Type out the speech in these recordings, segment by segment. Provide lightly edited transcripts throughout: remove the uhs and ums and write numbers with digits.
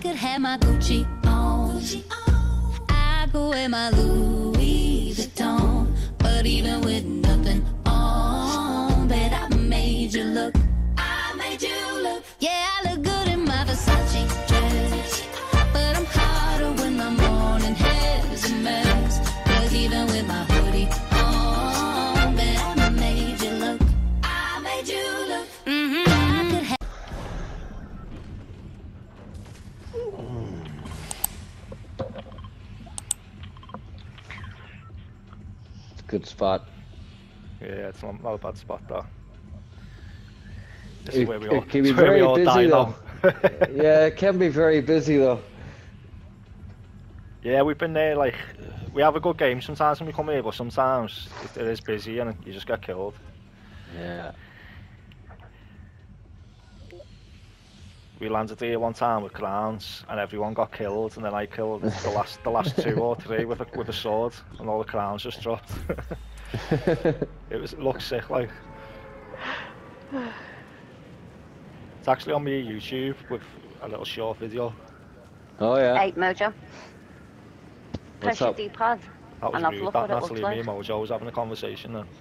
could have my Gucci on. I go wear my Louis Vuitton. But even with nothing on, bet I made you look. I made you look. Yeah, I look good in my Versace dress. But I'm hotter when my morning hair's a mess. Cause even with my hoodie on, bet I made you look. I made you look. I could have. It's a good spot. Yeah, it's not a bad spot though. This It is where we all, can be it's where we very all die busy now. though. Yeah, it can be very busy though. Yeah, we've been there, like, we have a good game sometimes when we come here, but sometimes it is busy and you just get killed. Yeah. We landed here one time with crowns and everyone got killed, and then I killed the last 2 or 3 with a sword, and all the crowns just dropped. It looked sick, like. It's actually on my YouTube with a little short video. Oh yeah. Hey, Mojo. Press your up? D-pad. That was And I've rude. looked That what it looks Natalie, me and Mojo was having a conversation then.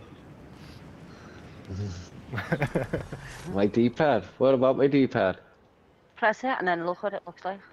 My D-pad. What about my D-pad? Press it and then look what it looks like.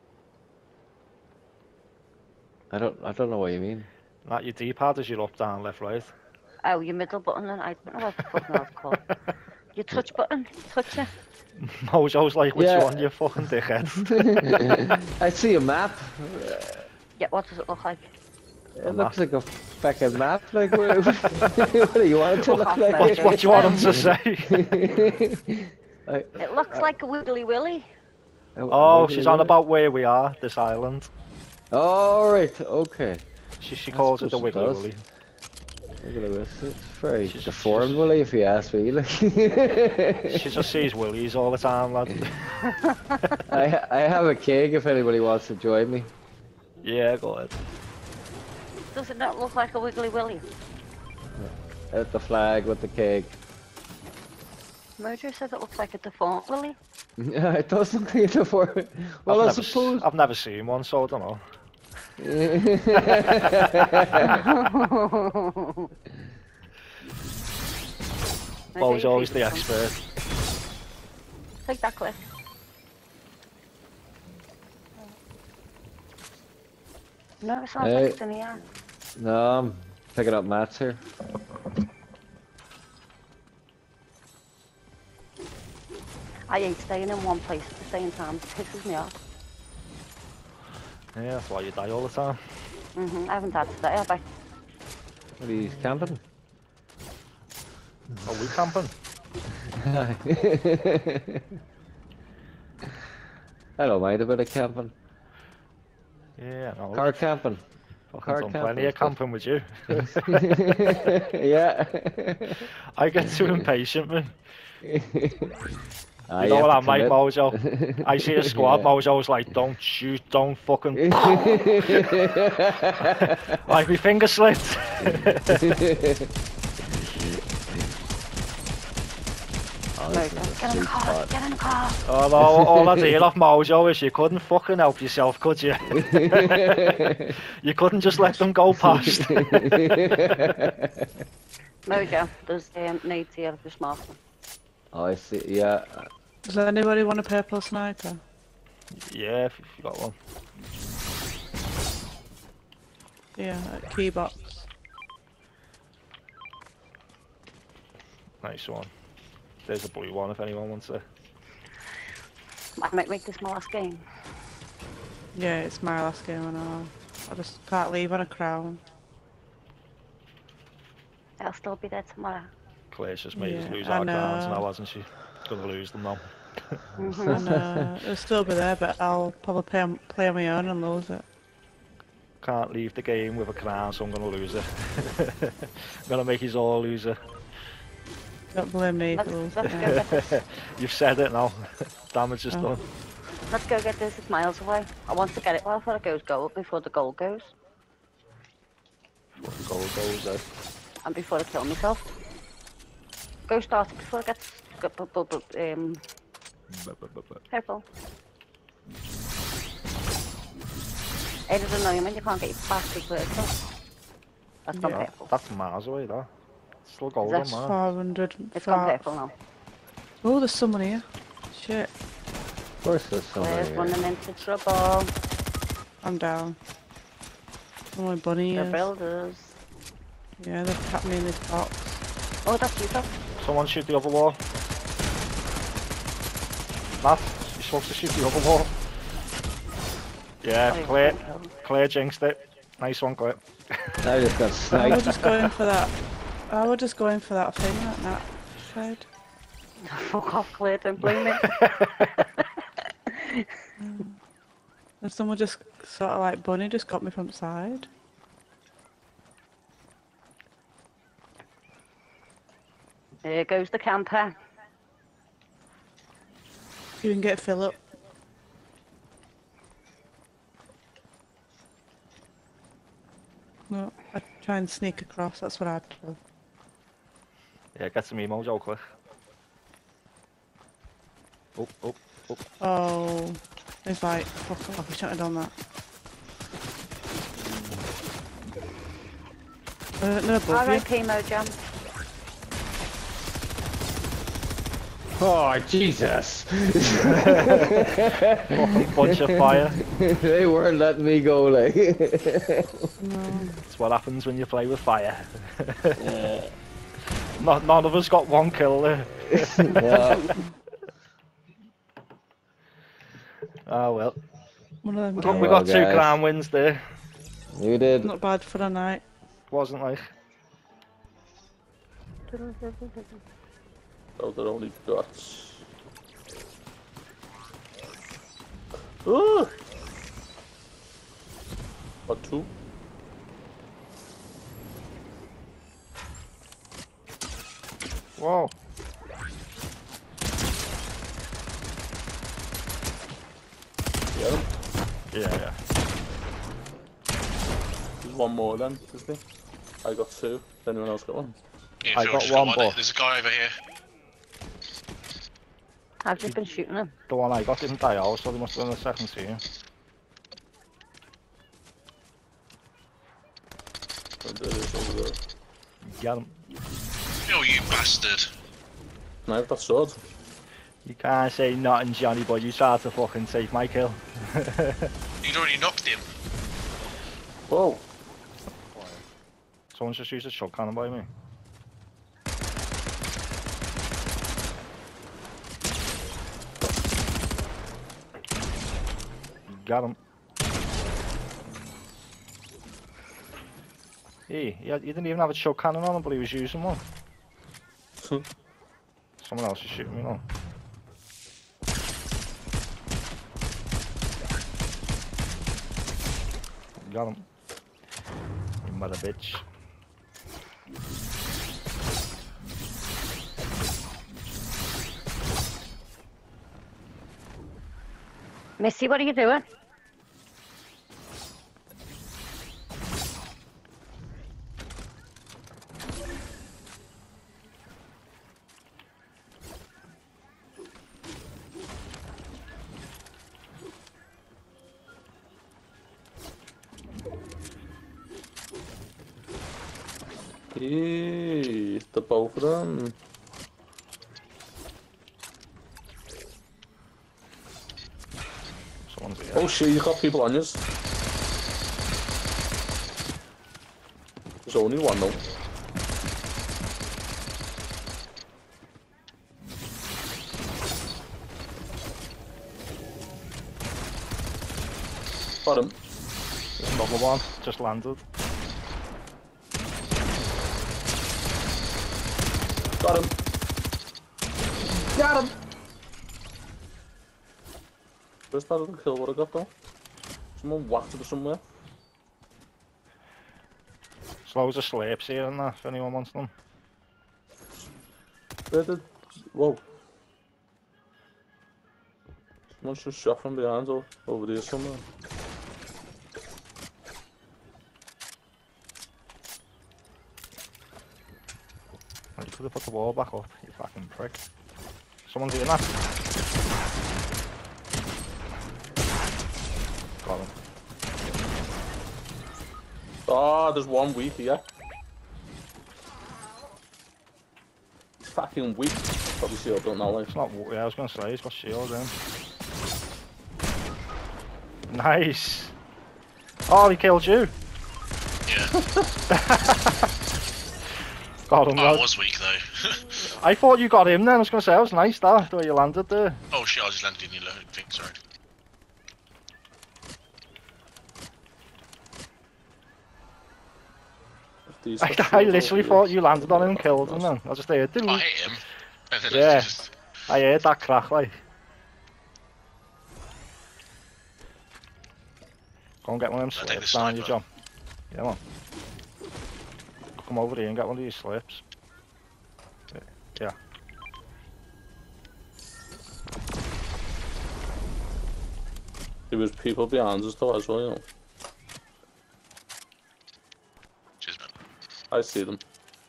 I don't know what you mean. Not your D-pad is your up, down, left, right. Oh, your middle button then. I don't know what the fucking hell it's called. Your touch button. Touch it. Mojo's like, which Yeah. one, you fucking dickhead? I see a map. Yeah, what does it look like? It looks like a fucking map. Like, what do you want it to look like? What do you want him to say? It looks like a wiggly willy. Oh, she's on about where we are, this island. All right, okay. She calls it the Wiggly does. Willy. Wiggly Willy. It's very She's- deformed, Willy, if you ask me. Like. She just sees willies all the time, lad. I have a cake if anybody wants to join me. Yeah, go ahead. Does it not look like a wiggly willy? At the flag with the cake. Mojo says it looks like a deformed willy. Yeah, it does look like a deformed. Well, I suppose. I've never seen one, so I don't know. Bo's always the expert. Take that clip. No, it sounds Hey. like it's in here. No, I'm picking up mats here. I hate staying in one place at the same time. It pisses me off. Yeah, that's why you die all the time. I haven't had today, have I? What are you camping? Are we camping? I don't mind a bit of camping. Yeah, no. Car camping. Fucking car done camping plenty of stuff. camping with you. Yeah. I get too impatient, man. Ah, You know have what to I'm like, commit. Mojo? I see a squad, Yeah. Mojo's like, don't shoot, don't fucking... like, me finger slipped. Oh, this is a Get in the sweet car, spot. get in the car. Oh no, all I deal off Mojo is you couldn't fucking help yourself, could you? You couldn't just let them go past. Mojo, there's nades here if you're smart. Oh, I see. Yeah. Does anybody want a purple sniper? Yeah, if you got one. Yeah, key box. Nice one. There's a blue one if anyone wants it. I might make this my last game. Yeah, it's my last game and all. I just can't leave on a crown. I'll still be there tomorrow. Claire's just made us Yeah, lose I our crowns know. now, hasn't she? Gonna lose them now. And it'll still be there, but I'll probably play on my own and lose it. Can't leave the game with a crown, so I'm gonna lose it. I'm gonna make us all lose it. Don't blame me for Let's losing go it. get this. You've said it now. Damage is done. Let's go get this. It's miles away. I want to get it before it goes gold, before the goal goes, What the goal goes there. and before I kill myself. Go start it before it gets purple. It'd annoy you when you can't get your battery working. That's gone Yeah. purple. That's miles away, that. It's still gold That's on, man. 500. It's gone purple now. Oh, there's someone here. Shit, Of course there's somebody Claire's here. running into trouble. I'm down. Oh, my bunny The is. builders. Yeah, they've tapped me in this box. Oh, that's you, Phil. Someone shoot the other wall. Matt, you're supposed to shoot the other wall. Yeah, Oh, Claire, you've gone Claire jinxed it. Nice one, Claire. I just got I was sniped. just going for that. I was just going for that thing that Nat said. purple. Fuck off, Claire, don't blame me. And someone just sort of like bunny just got me from the side. There goes the camper. You can get Philip. No, I try and sneak across. That's what I'd do. Yeah, get some emo, Joe, quick. Oh, oh, oh. Oh, it's like fuck off. I shouldn't have done that. No, above you. R.I.P. Mojam. Oh, Jesus! Fucking bunch of fire. They weren't letting me go, like. No. That's what happens when you play with fire. None of us got one kill there. Yeah. Oh well. One of them. We Games. got two guys. crown wins there. You did. Not bad for a night. Wasn't like. Oh, they're only guts. Ooh! Got two. Whoa. Get him. Yeah. There's one more then, is there? I got two. Has anyone else got one? Yeah, I Phil got just one, got but- There's a guy over here. I've just been shooting him. The one I got didn't die out, so they must have been the second team. Oh, there it is over there. Get him. Phil, you bastard. Knife that sword. You can't say nothing, Johnny, but you tried to fucking take my kill. You'd already knocked him. Whoa! Someone just used a shotgun by me. Got him. Hey, you didn't even have a choke cannon on him, but he was using one. Someone else is shooting me now. Got him. You mother bitch. Missy, what are you doing? Eee, the both of them. Someone's here. Oh shit, you got people on yours. There's only one though. Got him. Another one just landed. Got him. Got him. Where's that little kill what I got though? Someone whacked it somewhere. There's loads of slapes here and that, if anyone wants them. Where did... Whoa. Someone's just shot from behind or over there somewhere. Well, you could have put the wall back up, you fucking prick. Someone's here, Matt. Got him. Oh, there's one weak here. It's fucking weak. Probably shield, don't know. Like. It's not. Yeah, I was gonna say he's got shield in. Nice. Oh, he killed you. Yeah. Got him. I Lad. was weak though. I thought you got him then. I was gonna say that was nice. That the way you landed there. Oh shit! I just landed in your thing. Sorry. These I literally thought you landed on him and killed him then. I just heard. I hit him. And then Yeah. just... I heard that crack like. Go and get one of them I'll take the slips down you, sniper. John. Yeah, man. Come over here and get one of these slips. Yeah. There was people behind us though as well, you know. Cheers, man. I see them.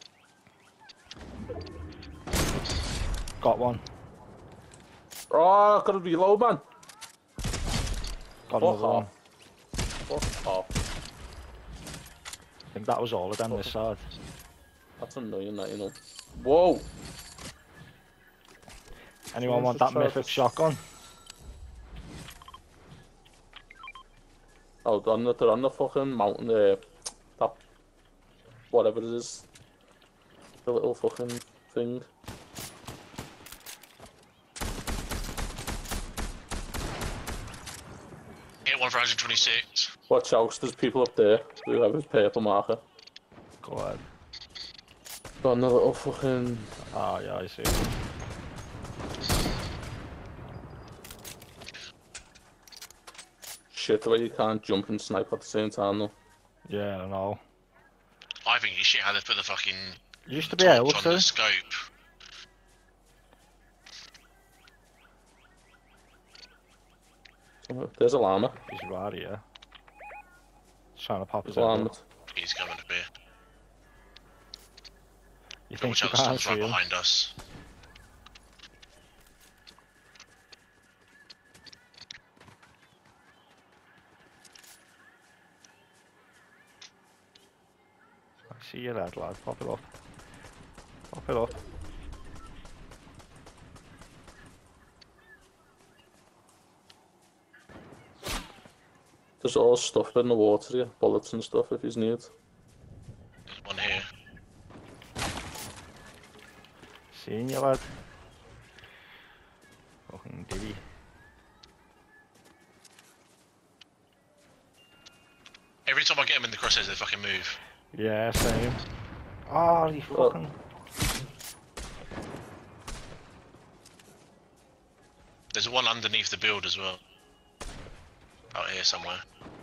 Got one. Oh, I've got to reload, man. Got Fuck another one. off. Fuck off. I think that was all of them this side. That's annoying, that, you know. Whoa! Anyone want that mythic shotgun? Oh, they're on the fucking mountain there. That... whatever it is. The little fucking thing. Hit one for 126. Watch out, there's people up there who have a purple marker. Go ahead. Got another little fucking... Ah, yeah, I see. shit, the way you can't jump and snipe at the same time though. Yeah, I know. I think it's shit how they put the fucking You used to be able torch on the to. scope. There's a llama. He's right here. He's trying to pop his There's a head llama. up. He's coming to be. You think Watch you out, can't someone's see right him? behind us. I see your head, lad. Pop it up. Pop it up. There's all stuff in the water here, bullets and stuff if he's need. There's one here. Seeing you, lad. Fucking giddy. Every time I get him in the crosshairs, they fucking move. Yeah, same. Oh, he fucking. There's one underneath the build as well. Out here somewhere.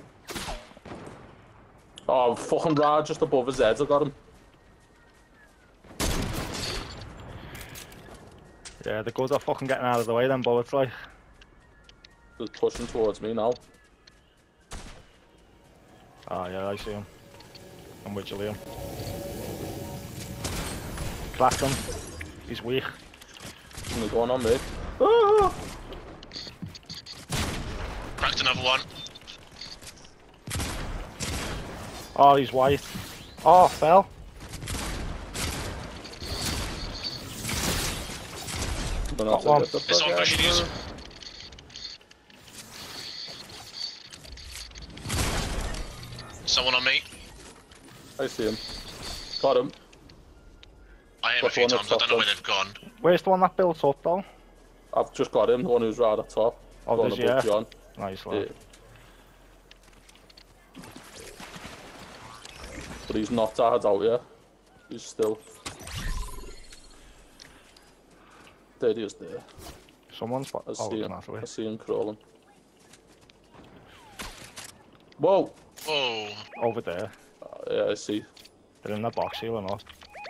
Oh, fucking right, just above his head, I got him. Yeah, the good at fucking getting out of the way, then bullets, like. He's pushing towards me now. Ah, yeah, I see him. I'm with you, Liam. Cracked him. He's weak. Something going on, mate. Ah! Cracked another one. Oh, he's white. Oh, fell. I'm gonna have to one. get the There's fuck one out of pushing here. us. Someone on me. I see him. Got him. I hit him a Got few one at times. I don't know top where then. they've gone. Where's the one that built up, though? I've just got him, the one who's right at top. Oh, Going does he, above yeah? John. Nice, Yeah. lad. But he's not died out yet. He's still... There he is there. Someone's... I Oh, see him. Natalie. I see him crawling. Whoa! Whoa. Over there. Yeah, I see. They're in that box here or not.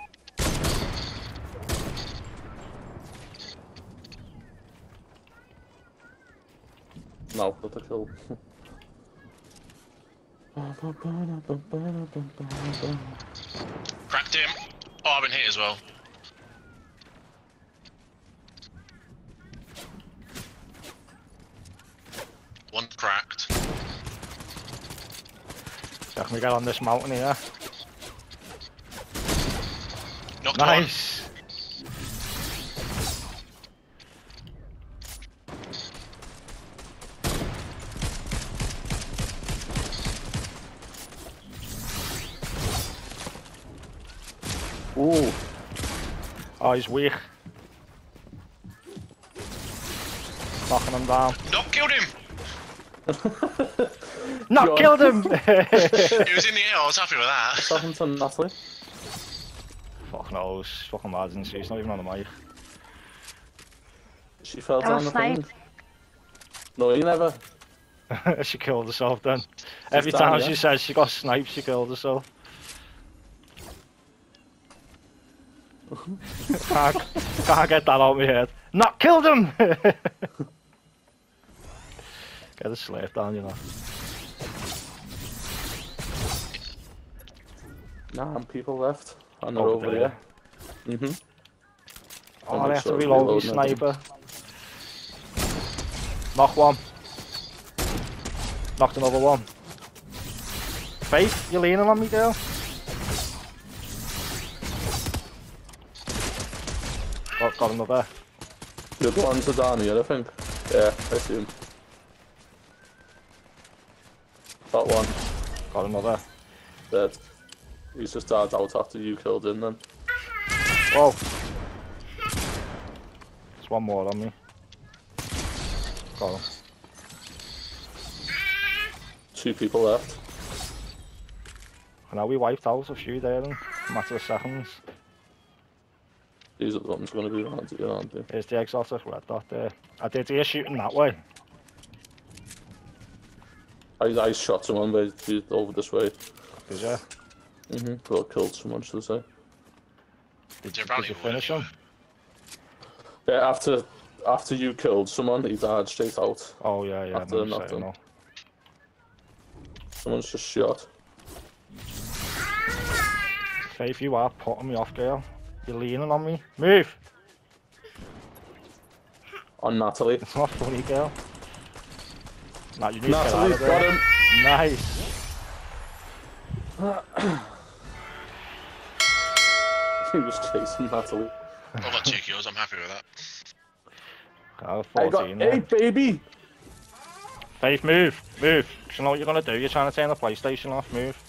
No, got the kill. Cracked him. Oh, I've been hit as well. One cracked. Yeah, Let me get on this mountain here. Knocked Nice. Ooh. Oh, he's weak. Knocking him down. one. Not killed him! Not Go on. killed him! He was in the air, I was happy with that. What's happened to Natalie? Fuck knows. Fucking mad, isn't she? She's not even on the mic. She fell Oh, down the thing. sniped. No, you never. She killed herself then. Every down, time yeah? she says she got sniped, she killed herself. can't get that out of my head. Not killed him! Get a slave down, you know. 9 people left. And they're Over over there. here. Mm-hmm. Oh, make I have to sure reload my reloading again. sniper. Knock one. Knocked another one. Faith, you leaning on me, girl? Got another. The other ones are down here, I think. Yeah, I see him. Got one. Got another. Dead. He's just died out after you killed him then. Whoa. There's one more on me. Got him. 2 people left. And now we wiped out a few there in a matter of seconds. These are the ones going to be around here, aren't they? Here's the exotic red dot there. I did hear shooting that way. I shot someone over this way. Did you? Mm-hmm. Well, killed someone, should I say. Did Yeah, you Brownie finish him? Yeah, after you killed someone, he died straight out. Oh yeah, yeah. After no, knocked saying him. no. Someone's just shot. Faith, you are putting me off, girl. You're leaning on me. Move! On Natalie. It's not funny, girl. Nah, you need to get out Natalie, of got there. him! Nice. He was chasing Natalie. I've got 2 kills, I'm happy with that. Oh, I 14 got there. 8, baby! Faith, move! Move! 'Cause you know what you're gonna do? You're trying to turn the PlayStation off. Move.